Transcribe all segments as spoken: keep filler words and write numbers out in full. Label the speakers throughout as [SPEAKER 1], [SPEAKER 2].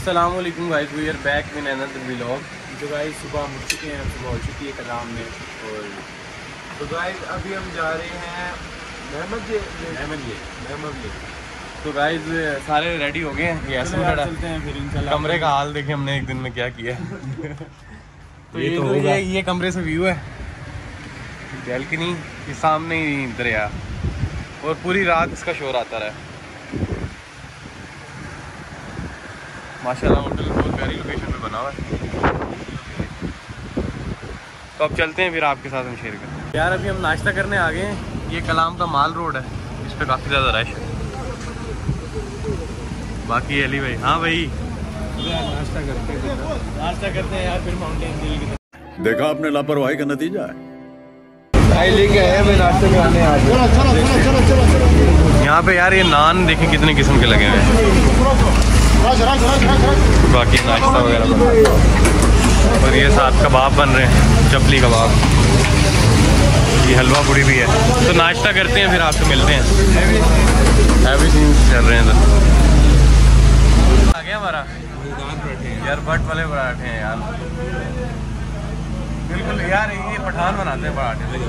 [SPEAKER 1] अस्सलाम वालेकुम guys, we are back with another vlog.
[SPEAKER 2] तो गाइस सुबह हम उठ चुके हैं, सुबह हो चुकी है कलाम में। और तो गाइस अभी हम जा रहे हैं महमद महमद
[SPEAKER 1] तो गाइस सारे रेडी हो गए हैं, ये
[SPEAKER 2] चलते हैं फिर इंशाल्लाह।
[SPEAKER 1] कमरे का हाल देखिए हमने एक दिन में क्या किया है। तो ये, ये तो ये, ये कमरे से व्यू है, बैल्कनी के सामने ही दरिया, और पूरी रात इसका शोर आता रहा। माशाल्लाह होटल बहुत प्यारी लोकेशन पे बना हुआ है। तो अब चलते हैं, फिर आपके साथ हम शेयर करते हैं। यार अभी हम नाश्ता करने आ गए हैं। ये कलाम का माल रोड है, इस पे काफ़ी ज़्यादा रश है। बाकी अली भाई, हाँ भाई
[SPEAKER 2] नाश्ता करते हैं नाश्ता करते हैं यार, फिर माउंटेन दिल की
[SPEAKER 3] देखा आपने लापरवाही का नतीजा है।
[SPEAKER 2] लेके आए मैं नाश्ते कराने आ गए।
[SPEAKER 1] यहाँ पे यार ये नान देखें कितने किस्म के लगे हुए हैं। बाकी नाश्ता वगैरह बन रहा है, और ये साथ कबाब बन रहे हैं, चपली कबाब, ये हलवा पूड़ी भी है। तो नाश्ता करते हैं, फिर आपसे मिलते हैं। हैवी सीन्स चल रहे हैं इधर। आ गया हमारा यार बट वाले पराठे हैं यार, बिल्कुल यार ये पठान बनाते हैं पराठे।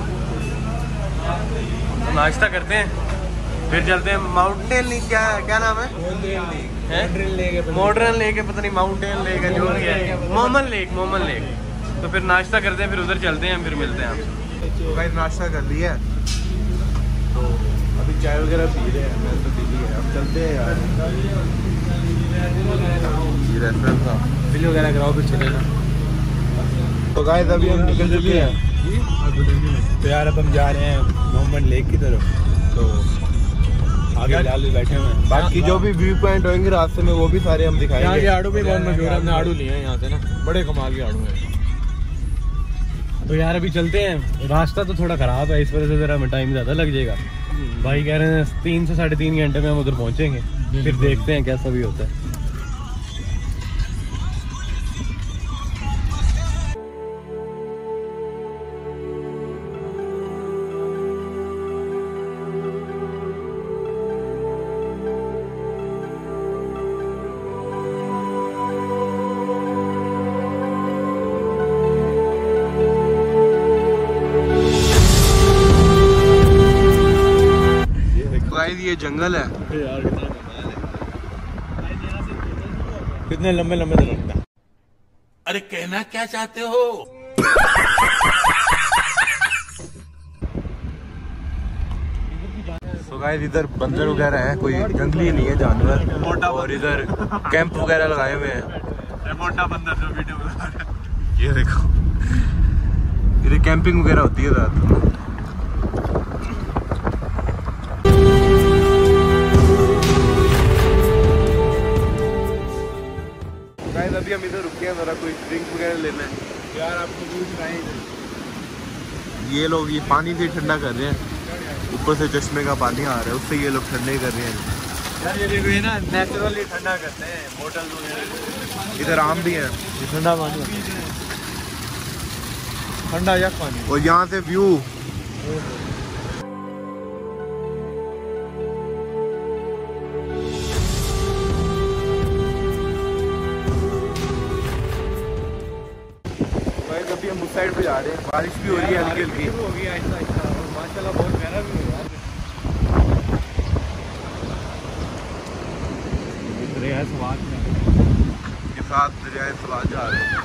[SPEAKER 1] तो नाश्ता करते हैं, फिर चलते हैं माउंटेन लेक। क्या क्या नाम है? मॉडर्न लेक है, पता नहीं माउंटेन लेक है, जो भी है, मोमन लेक मोमन लेक। तो फिर नाश्ता करते हैं, फिर उधर चलते हैं, फिर मिलते हैं आपसे।
[SPEAKER 2] तो गाइस नाश्ता कर लिया, तो अभी चाय वगैरह पी रहे हैं, मैं तो पी ली है। अब चलते हैं यार,
[SPEAKER 1] ये रेस्टोरेंट था,
[SPEAKER 2] बिल वगैरह कराओ फिर चलेगा। तो गाइस अभी हम निकल चुके हैं। तो यार अब हम जा रहे हैं मोमन लेक की तरफ। तो आगे लाल बैठे हुए हैं, बाकी जो भी व्यू पॉइंट होंगे रास्ते में वो भी सारे हम दिखाएंगे। यहाँ के आड़ू भी बहुत मशहूर है, हमने आड़ू लिए हैं यहाँ से ना, बड़े कमाल के आड़ू हैं।
[SPEAKER 1] तो यार अभी चलते हैं। रास्ता तो थोड़ा ख़राब है, इस वजह से ज़रा हमें टाइम ज़्यादा लग जाएगा। भाई कह रहे हैं तीन से साढ़े तीन घंटे में हम उधर पहुँचेंगे, फिर देखते हैं कैसा भी होता है।
[SPEAKER 2] ये जंगल है यार, कितना कमाल है, कितने लंबे लंबे दरख्त हैं।
[SPEAKER 3] अरे कहना क्या चाहते हो?
[SPEAKER 2] तो गाइस इधर बंदर वगैरह है, कोई जंगली नहीं है जानवर, और इधर कैंप वगैरह लगाए हुए हैं।
[SPEAKER 1] मोटा बंदर जो वीडियो बना रहा है,
[SPEAKER 2] ये देखो, इधर कैंपिंग वगैरह होती है रात को। अभी हम इधर रुके हैं, जरा कोई ड्रिंक वगैरह लेना है यार। आपको दूध ये लोग ये पानी से ठंडा कर रहे हैं, ऊपर से चश्मे का पानी आ रहा है, उससे ये लोग ठंडे कर रहे हैं
[SPEAKER 1] यार। ये देखो ये ना नेचुरली ठंडा करते हैं, बोतल वगैरह।
[SPEAKER 2] इधर आम भी है, ये ठंडा पानी, ठंडा यक पानी। और यहाँ से व्यू अभी हम उस साइड पे जा रहे हैं, बारिश भी हो रही है हल्की हल्की हो गई आहिस्ता आहिस्ता, और माशाल्लाह बहुत प्यारा भी हो रहा है।
[SPEAKER 1] दरिया सवाद
[SPEAKER 2] के साथ दरिया सवाद जा रहे हैं।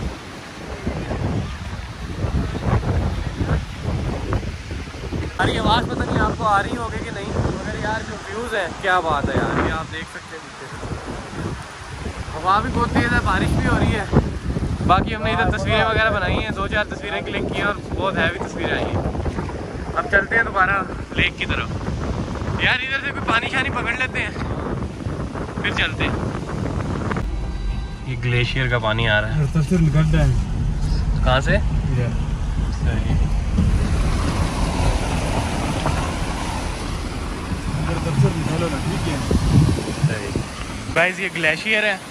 [SPEAKER 1] हमारी आवाज़ पता नहीं आपको आ रही होगी कि नहीं, मगर यार जो व्यूज़ है क्या बात है यार। ये आप देख सकते हैं नीचे हवा भी बहुत तेज़ है, बारिश भी हो रही है। बाकी हमने इधर तस्वीरें वगैरह बनाई हैं, दो चार तस्वीरें क्लिक की हैं, और बहुत हैवी तस्वीरें आई हैं। अब चलते हैं दोबारा लेक की तरफ। यार इधर से कोई पानी शानी पकड़ लेते हैं, फिर चलते हैं। ये ग्लेशियर का पानी आ रहा है,
[SPEAKER 2] गड्ढा है।
[SPEAKER 1] कहाँ से? गाइस ये ग्लेशियर है,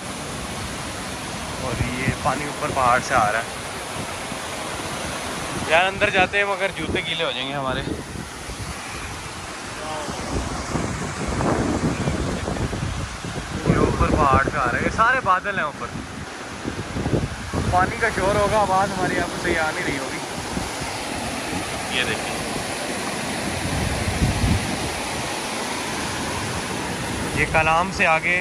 [SPEAKER 1] और ये पानी ऊपर पहाड़ से आ रहा है। यार अंदर जाते हैं मगर जूते गीले हो जाएंगे हमारे। ये ऊपर पहाड़ पे आ रहे हैं, सारे बादल हैं ऊपर। पानी का शोर होगा, आवाज़ हमारी आपको सही आ नहीं रही होगी। ये देखिए, ये कलाम से आगे।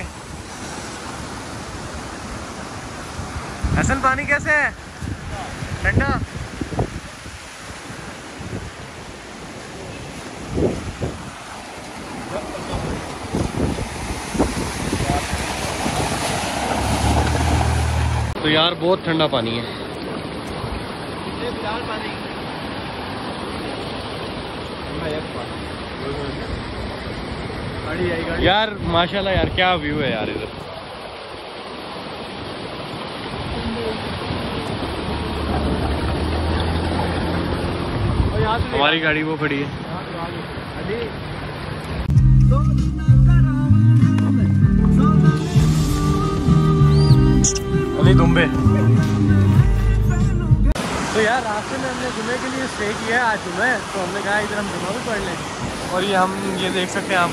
[SPEAKER 1] हसन पानी कैसे है? ठंडा? तो यार बहुत ठंडा पानी है। यार माशाल्लाह यार, क्या व्यू है यार इधर। हमारी गाड़ी वो खड़ी है। अली दुम्बे। तो यार रास्ते में हमने जुमे के लिए स्टे किया है, आज जुमे, तो हमने कहा इधर हम जुमा भी पढ़ लें। और ये हम ये देख सकते हैं आप,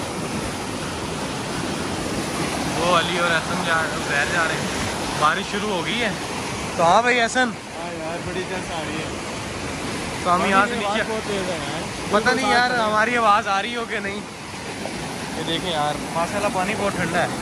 [SPEAKER 1] वो अली और हसन जा बहर जा रहे हैं। बारिश शुरू हो गई है। तो हाँ भाई हसन,
[SPEAKER 2] हाँ यार बड़ी तेज आ रही है।
[SPEAKER 1] तो हम यहाँ से नीचे,
[SPEAKER 2] बहुत तेज है यार,
[SPEAKER 1] पता नहीं यार हमारी आवाज़ आ रही हो कि नहीं। ये देखें यार माशाल्लाह पानी बहुत ठंडा है।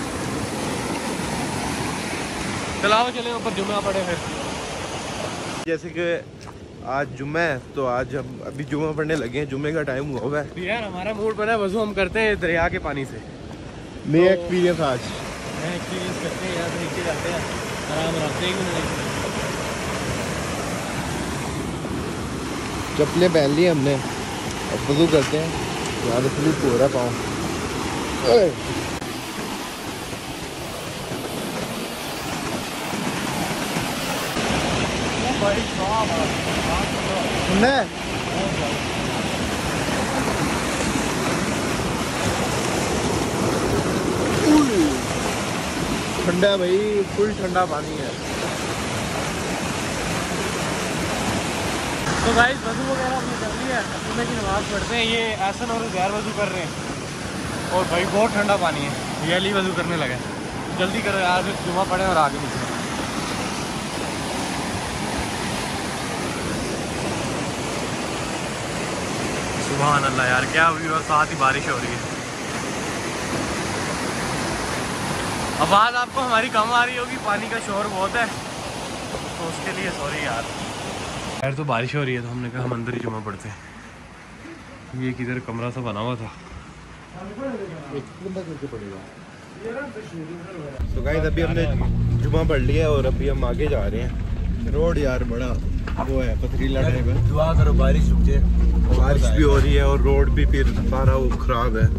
[SPEAKER 1] चलाओ चले ऊपर, जुम्मा पड़े फिर।
[SPEAKER 2] जैसे कि आज जुम्मा है तो आज हम अभी जुम्मा पढ़ने लगे हैं, जुम्मे का टाइम हुआ हुआ है।
[SPEAKER 1] यार हमारा मूड बना है, वजू हम करते हैं दरिया के पानी से।
[SPEAKER 2] नया एक्सपीरियंस आज
[SPEAKER 1] नया एक्सपीरियंस करते हैं, यहाँ से नीचे जाते हैं आराम आराम से।
[SPEAKER 2] चप्पलें पहन ली हमने, अब वजू करते हैं। यार स्लिप हो रहा पाँव। ठंडा भाई, फुल ठंडा पानी है।
[SPEAKER 1] तो गाइस वजू वगैरह हमने कर लिया है, जुम्मे की नमाज़ पढ़ते हैं। ये एहसन और गैर वजू कर रहे हैं और भाई बहुत ठंडा पानी है। ये अली वजू करने लगा है। जल्दी करो यार, फिर जुम्मा पढ़े और आगे निकले। सुभान अल्लाह यार, क्या व्यू, और साथ ही बारिश हो रही है। आवाज़ आपको हमारी कम आ रही होगी, पानी का शोर बहुत है, तो उसके लिए सॉरी यार। यार तो बारिश हो रही है तो हमने कहा हम अंदर ही जुम्मा पढ़ते हैं। ये किधर कमरा सा बना हुआ था।
[SPEAKER 2] तो गाइस अभी हमने जुम्मा पढ़ लिया और अभी हम आगे जा रहे हैं। रोड यार बड़ा वो है, पथरीला टाइप है।
[SPEAKER 3] दुआ करो बारिश रुक जाए।
[SPEAKER 2] बारिश भी हो रही है और रोड भी फिर सारा वो खराब है।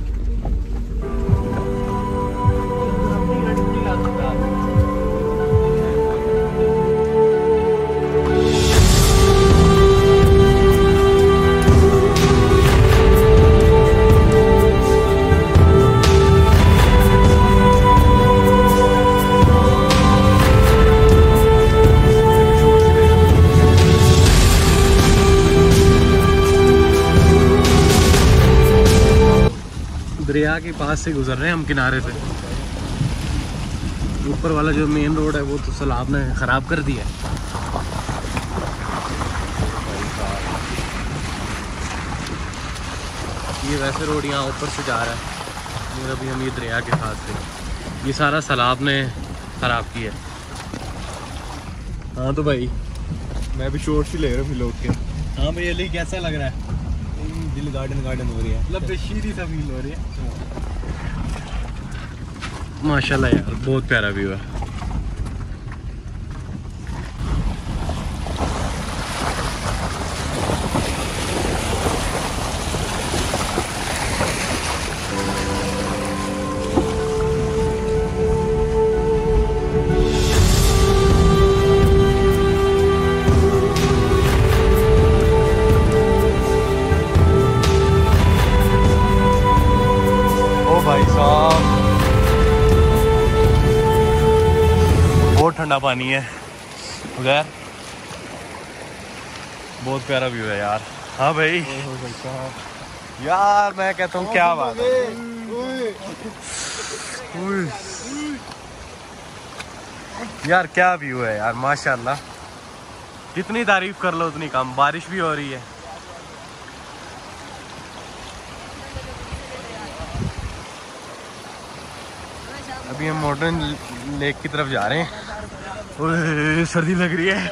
[SPEAKER 1] दरिया के पास से गुजर रहे हैं हम, किनारे से। ऊपर वाला जो मेन रोड है वो तो सैलाब ने ख़राब कर दिया है। ये वैसे रोड यहाँ ऊपर से जा रहा है, और अभी हम ये दरिया के साथ थे। ये सारा सैलाब ने ख़राब किया। हाँ तो भाई
[SPEAKER 2] मैं भी शोर से ले रहा हूँ लोग के।
[SPEAKER 1] हाँ भाई अली कैसा लग रहा है?
[SPEAKER 2] दिल गार्डन गार्डन हो रही है,
[SPEAKER 1] मतलब शीरी सा फील हो रही है। माशाल्लाह यार बहुत प्यारा व्यू है। भाई साहब बहुत ठंडा पानी है उधर, बहुत प्यारा व्यू है यार। हाँ भाई यार मैं कहता हूँ क्या बात है। यार क्या व्यू है यार, माशाल्लाह। जितनी तारीफ कर लो उतनी कम। बारिश भी हो रही है। अभी हम मॉडर्न लेक की तरफ जा रहे हैं। ओए सर्दी लग रही है।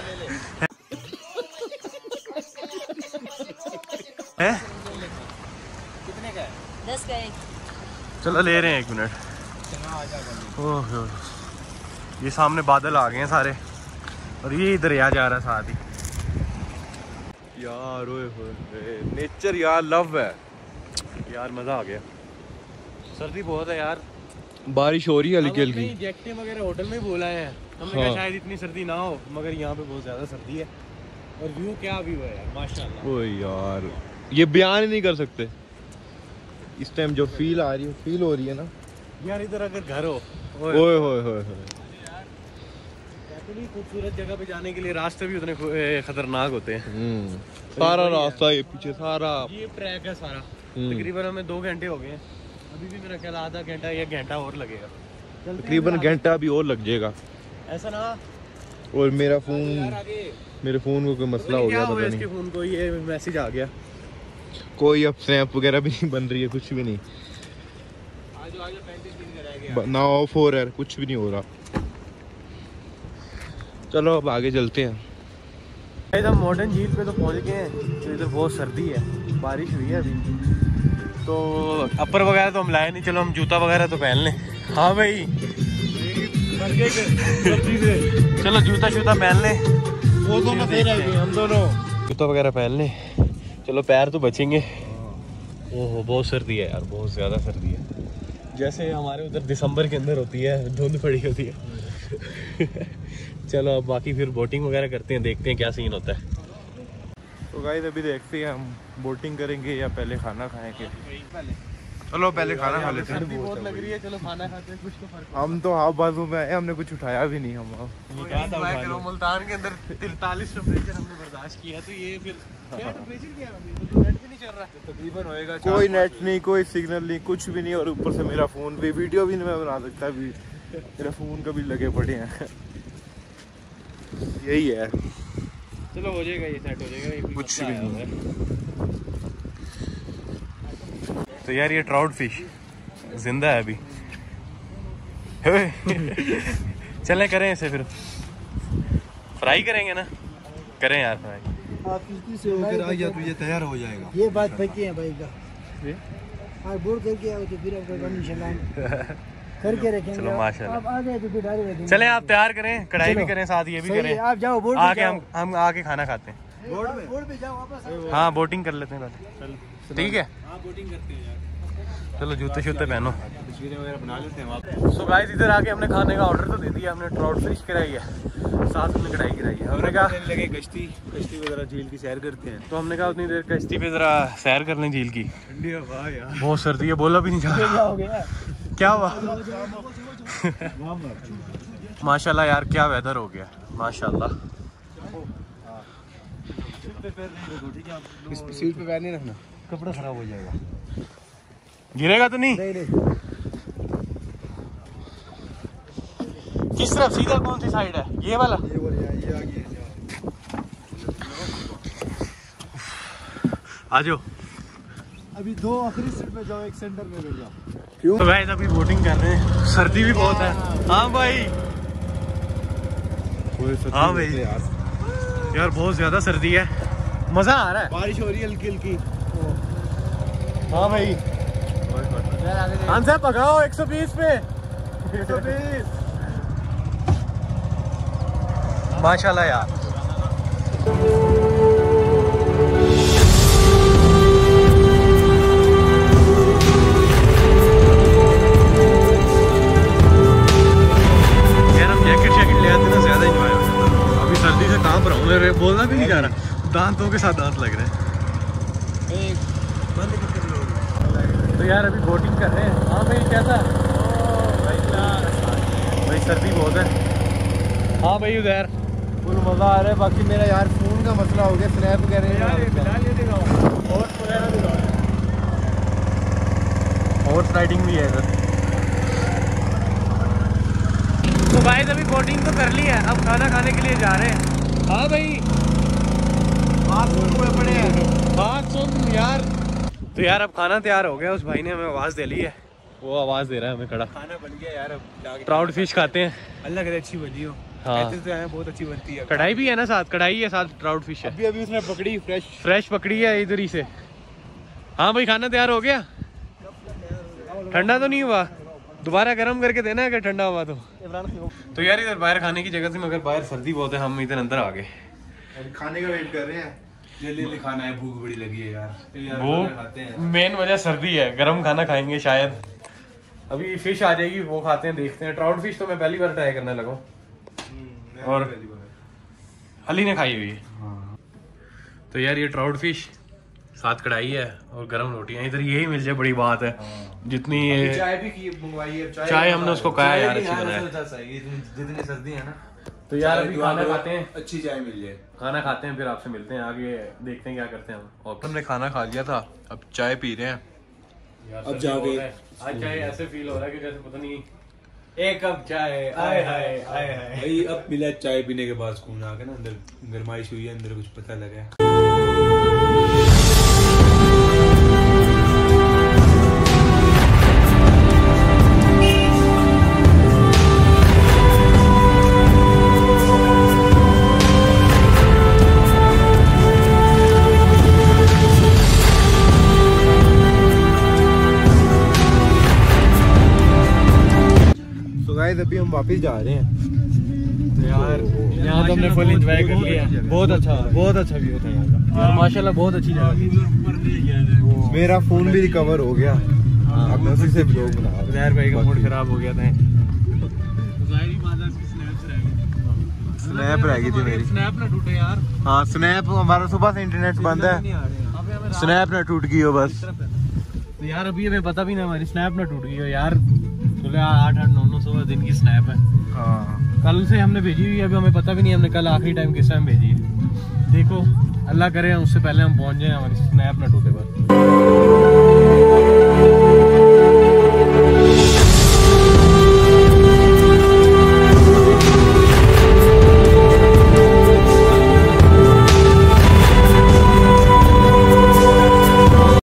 [SPEAKER 1] है?
[SPEAKER 4] कितने का है? दस का एक।
[SPEAKER 1] चलो ले रहे हैं एक मिनट। ओह ये सामने बादल आ गए हैं सारे और ये दरिया जा रहा है साथ ही। यार ओए होए नेचर यार लव है यार, मज़ा आ गया। सर्दी बहुत है यार,
[SPEAKER 2] बारिश हो रही है हल्की हल्की।
[SPEAKER 1] जैकेटें वगैरह होटल में बोला है हमने,
[SPEAKER 2] हाँ।
[SPEAKER 1] कहा शायद इतनी सर्दी ना हो, मगर यहाँ पे बहुत ज़्यादा सर्दी है। और व्यू क्या व्यू है यार, माशाल्लाह।
[SPEAKER 2] ओए यार ये बयान ही नहीं कर सकते इस टाइम जो फील आ रही है, फील हो रही है ना
[SPEAKER 1] यार। इधर अगर घर हो,
[SPEAKER 2] ओए होए होए होए।
[SPEAKER 1] इतनी खूबसूरत जगह पे जाने के लिए रास्ते भी उतने खु- ए, खतरनाक होते हैं।
[SPEAKER 2] हम्म सारा रास्ता ये पीछे सारा
[SPEAKER 1] ये ट्रैक है सारा।
[SPEAKER 2] हम्म।
[SPEAKER 1] तकरीबन हमें दो घंटे हो गए हैं, अभी भी मेरा ख्याल आधा घंटा या घंटा और लगेगा। चलते हैं
[SPEAKER 2] तकरीबन
[SPEAKER 1] फिर
[SPEAKER 2] घंटा भी और लग जाएगा।
[SPEAKER 1] आगे। ऐसा ना
[SPEAKER 2] और मेरा
[SPEAKER 1] यार
[SPEAKER 2] फोन
[SPEAKER 1] आगे
[SPEAKER 2] मेरे फोन को कोई मसला हो
[SPEAKER 1] क्या
[SPEAKER 2] गया
[SPEAKER 1] हुआ
[SPEAKER 2] पता
[SPEAKER 1] इसके
[SPEAKER 2] नहीं।
[SPEAKER 1] फोन को, ये मैसेज आ गया।
[SPEAKER 2] कोई अब स्नैप वगैरह भी नहीं बन रही है, कुछ भी नहीं।
[SPEAKER 1] आज आज पैंतीस दिन का रह गया।
[SPEAKER 2] ना ऑफ हो रहा है, कुछ भी नहीं हो रहा। चलो अब आगे चलते हैं।
[SPEAKER 1] इधर मॉडर्न झील पे तो पहुंच गए हैं, तो इधर बहुत सर्दी है, बारिश हुई है अभी। तो अपर वगैरह तो हम लाए नहीं, चलो हम जूता वगैरह तो पहन लें। हाँ भाई चलो जूता शूता पहन लें, वो दोनों हम दोनों जूता वगैरह पहन लें। चलो पैर तो बचेंगे। ओहो बहुत सर्दी है यार, बहुत ज़्यादा सर्दी है। जैसे हमारे उधर दिसंबर के अंदर होती है, धुंध पड़ी होती है। चलो अब बाकी फिर बोटिंग वगैरह करते हैं, देखते हैं क्या सीन होता है।
[SPEAKER 2] तो गाइस अभी देखते हैं हम बोटिंग करेंगे या पहले खाना खाएंगे। चलो पहले खाना खा लेते
[SPEAKER 1] सर्दी
[SPEAKER 2] हैं।
[SPEAKER 1] बहुत लग रही है, चलो खाना खाते हैं, कुछ तो फर्क
[SPEAKER 2] हम तो हाफ बाजू में आए, हमने कुछ उठाया भी नहीं। हम
[SPEAKER 1] करो मुल्तान के अंदर तैंतालीस टेम्परेचर हमने बर्दाश्त किया, तो ये फिर क्या टेम्परेचर क्या है अभी? तो नेट भी नहीं चल रहा है।
[SPEAKER 2] तकरीबन होएगा कोई नेट नहीं, कोई सिग्नल नहीं, कुछ भी नहीं। और ऊपर से मेरा फोन भी वीडियो भी नहीं मैं बना सकता, भी मेरा फोन कभी लगे पड़े हैं। यही है,
[SPEAKER 1] चलो हो जाएगा, ये सेट हो जाएगा, ये
[SPEAKER 2] कुछ भी नहीं।
[SPEAKER 1] तो यार ये ट्राउट फिश जिंदा है अभी। चले करें इसे फिर फ्राई करेंगे ना, करें यार फ्राई।
[SPEAKER 3] या तुझे तैयार हो जाएगा।
[SPEAKER 5] ये बात पक्की है भाई का। हाँ बोल करके आओ तो फिर आपका काम इंशाल्लाह करके रखेंगे।
[SPEAKER 1] चलो माशाल्लाह।
[SPEAKER 5] आप आ गए तो फिर डाल देंगे।
[SPEAKER 1] चले आप तैयार करें, कढ़ाई भी करें, साथ ये भी
[SPEAKER 5] सही है,
[SPEAKER 1] करें।
[SPEAKER 5] आप जाओ बोर्ड
[SPEAKER 1] आके हम हम आके खाना खाते हैं।
[SPEAKER 5] बोर्ड पे बोर्ड पे जाओ वापस।
[SPEAKER 1] हाँ बोटिंग कर लेते हैं पहले, ठीक है।
[SPEAKER 3] हाँ बोटिंग करते हैं यार।
[SPEAKER 1] चलो जूते शूते पहनो।
[SPEAKER 3] तस्वीरें वगैरह बना लेते हैं वहाँ।
[SPEAKER 1] सो गाइस इधर आके हमने खाने का ऑर्डर तो दे दिया, हमने ट्राउट फिश कराई है, साथ हमने कढ़ाई कराई है। हमने कहा
[SPEAKER 3] लगे कश्ती कश्ती वगैरह झील की सैर करते हैं।
[SPEAKER 1] तो हमने कहा उतनी देर कश्ती पे जरा सैर कर लें झील की।
[SPEAKER 3] ठंडी हवा यार।
[SPEAKER 1] बहुत सर्दी है, बोला भी नहीं जा रहा।
[SPEAKER 5] हो गया
[SPEAKER 1] क्या हुआ? माशाल्लाह यार क्या वेदर हो गया, माशाल्लाह।
[SPEAKER 3] इस सीट पे पैर नहीं रखना, कपड़ा खराब हो जाएगा।
[SPEAKER 1] गिरेगा तो नहीं?
[SPEAKER 5] नहीं नहीं
[SPEAKER 1] किस तरफ, सीधा कौन सी साइड है? ये वाला?
[SPEAKER 3] ये बोल यार, ये आगे
[SPEAKER 1] आ जाओ।
[SPEAKER 5] अभी दो आखिरी सीट पे जाओ, एक सेंटर में बैठ जाओ।
[SPEAKER 1] तो गाइस अभी बोटिंग कर रहे हैं, सर्दी भी बहुत है। हाँ भाई, हाँ भाई
[SPEAKER 3] यार,
[SPEAKER 1] यार बहुत ज्यादा सर्दी है, मजा आ रहा है।
[SPEAKER 3] बारिश हो रही है हल्की हल्की।
[SPEAKER 1] हाँ भाई हमसे पकाओ एक सौ बीस पे। एक सौ बीस माशाल्लाह यार। यार हम जैकेट शैकेट ले आते ना, ज्यादा इंजॉय हो जाता। अभी सर्दी से कहाँ पर हूँ, मेरे बोलना भी नहीं जा रहा, दांतों के साथ दांत लग रहे हैं। तो यार अभी बोटिंग कर रहे हैं। हाँ भाई कैसा? भाई सर्दी बहुत है। हाँ भाई उधर
[SPEAKER 2] फुल मजा आ रहा है। बाकी मेरा यार फोन का मसला हो गया, स्नैप वगैरह
[SPEAKER 1] हॉर्स राइडिंग भी है इधर। तो गाइस अभी बोटिंग तो कर ली है, अब खाना खाने के लिए जा रहे हैं। हाँ भाई हाथ पड़े हैं, हाथ सुन यार। तो यार अब खाना तैयार हो गया, उस भाई ने हमें आवाज़ दे ली है, वो आवाज़ दे रहा है हमें खड़ा।
[SPEAKER 2] खाना बन गया यार, अब
[SPEAKER 1] ट्राउट फिश खाते हैं।
[SPEAKER 2] अल्लाह करे अच्छी बनी हो।
[SPEAKER 1] हाँ
[SPEAKER 2] तो है, बहुत अच्छी बनती है।
[SPEAKER 1] कढ़ाई भी है ना साथ, कढ़ाई है साथ, ट्राउट फिश है।
[SPEAKER 2] अभी अभी उसने पकड़ी फ्रेश
[SPEAKER 1] फ्रेश पकड़ी है इधर ही से। हाँ भाई खाना तैयार हो गया, ठंडा तो नहीं हुआ, दोबारा गर्म करके देना है, अगर ठंडा हुआ तो। तो यार इधर बाहर खाने की जगह थी, मगर बाहर सर्दी बहुत है, हम इधर अंदर आ गए।
[SPEAKER 3] खाने का वेट कर रहे हैं,
[SPEAKER 2] जल्दी जल्दी खाना है, भूख बड़ी लगी है यार।
[SPEAKER 1] वो मेन वजह सर्दी है, गर्म खाना खाएंगे शायद। अभी फिश आ जाएगी, वो खाते हैं, देखते हैं। ट्राउट फिश तो मैं पहली बार ट्राई करने लगा, और अली ने खाई हुई है। तो यार ये ट्राउट फिश साथ कढ़ाई है और गरम रोटियां, इधर यही मिल जाए बड़ी बात है। जितनी ये
[SPEAKER 2] चाय भी की मंगवाई है,
[SPEAKER 1] चाय हमने उसको कहा यार अच्छी बनाए,
[SPEAKER 2] जितनी सर्दी है ना।
[SPEAKER 1] तो यार अभी खाना खाते हैं,
[SPEAKER 2] अच्छी चाय मिल जाए,
[SPEAKER 1] खाना खाते हैं, फिर आपसे मिलते हैं, आगे देखते हैं क्या करते हैं हम। और हमने खाना खा लिया था, अब चाय पी रहे हैं।
[SPEAKER 2] अब जाके
[SPEAKER 1] आज चाय ऐसे फील हो रहा है कि जैसे पता नहीं एक कप चाय, आए हाय आए हाय।
[SPEAKER 2] भाई अब मिला चाय पीने के बाद सुकून आ गया ना, अंदर गरमाइश हुई है, अंदर कुछ पता लगा।
[SPEAKER 3] अभी हम वापस जा रहे हैं।
[SPEAKER 1] यार यहाँ तो हमने फुल एंजॉय कर लिया, बहुत अच्छा बहुत अच्छा व्यू था यहाँ का यार, माशाल्लाह बहुत अच्छी जगह थी।
[SPEAKER 3] मेरा फोन भी रिकवर हो गया, अब मैं उसी से ब्लॉग बना रहा हूं।
[SPEAKER 1] जहर भाई का मूड खराब हो गया था,
[SPEAKER 3] स्नैप रह गई थी मेरी।
[SPEAKER 1] स्नैप ना टूटे यार।
[SPEAKER 3] हाँ स्नैप, हमारा सुबह से इंटरनेट बंद है, स्नैप ना टूट गई हो बस।
[SPEAKER 1] तो यार अभी हमें पता भी नहीं हमारी स्नैप ना टूट गई हो यार, आठ आठ नौ नौ सौ दिन की स्नैप है।
[SPEAKER 3] हाँ
[SPEAKER 1] कल से हमने भेजी हुई है, अभी हमें पता भी नहीं हमने कल आखिरी टाइम किस टाइम भेजी है। देखो अल्लाह करे उससे पहले हम पहुंच जाए, हमारी स्नैप ना टूटे बस।